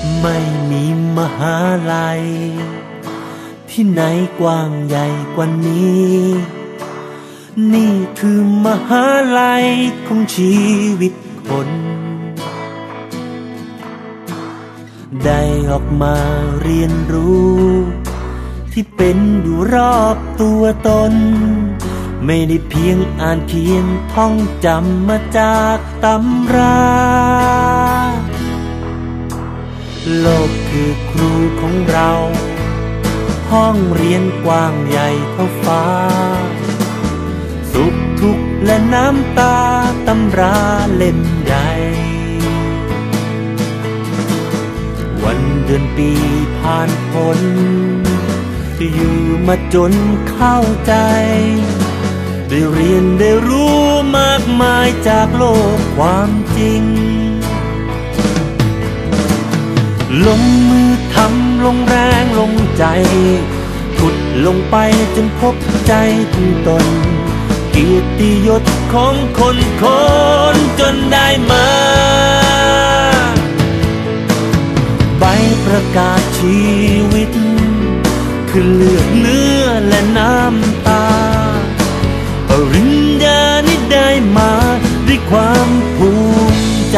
ไม่มีมหาลัยที่ไหนกว้างใหญ่กว่านี้นี่คือมหาลัยของชีวิตคนได้ออกมาเรียนรู้ที่เป็นอยู่รอบตัวตนไม่ได้เพียงอ่านเขียนท่องจำมาจากตำราโลกคือครูของเราห้องเรียนกว้างใหญ่เท่าฟ้าสุขทุกข์และน้ำตาตำราเล่มใหญ่วันเดือนปีผ่านพ้นอยู่มาจนเข้าใจได้เรียนได้รู้มากมายจากโลกความจริงลงมือทำลงแรงลงใจขุดลงไปจนพบใจถึงตนเกียรติยศของคนจนได้มาใบประกาศชีวิตคือเลือดเนื้อและน้ำตาปริญญานี้ได้มาด้วยความภูมิใจ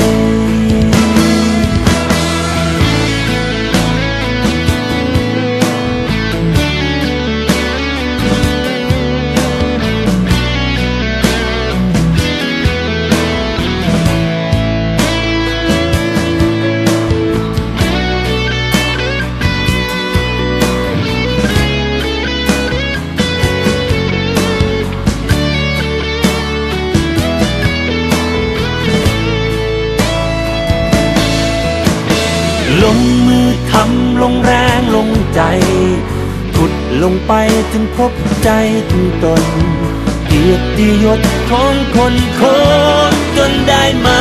ลงมือทำลงแรงลงใจขุดลงไปจนพบใจถึงตนเกียรติยศของคนจนได้มา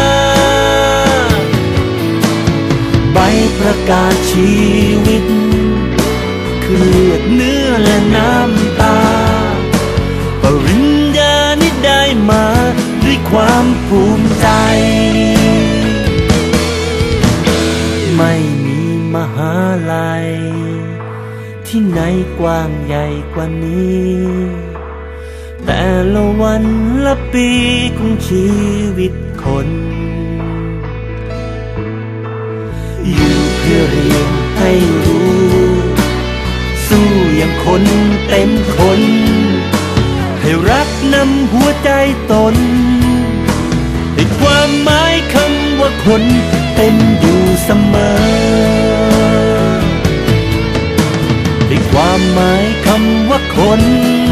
ใบประกาศชีวิตคือเลือดเนื้อและน้ำตาปริญญานี้ได้มาด้วยความภูมิใจไม่มีมหาลัยที่ไหนกว้างใหญ่กว่านี้แต่ละวันละปีของชีวิตคนอยู่เพื่อเรียนให้รู้สู้อย่างคนเต็มคนให้รักนำหัวใจตนให้ความหมายคำว่าคนเป็นอยู่เสมอให้ความหมายคำว่าคน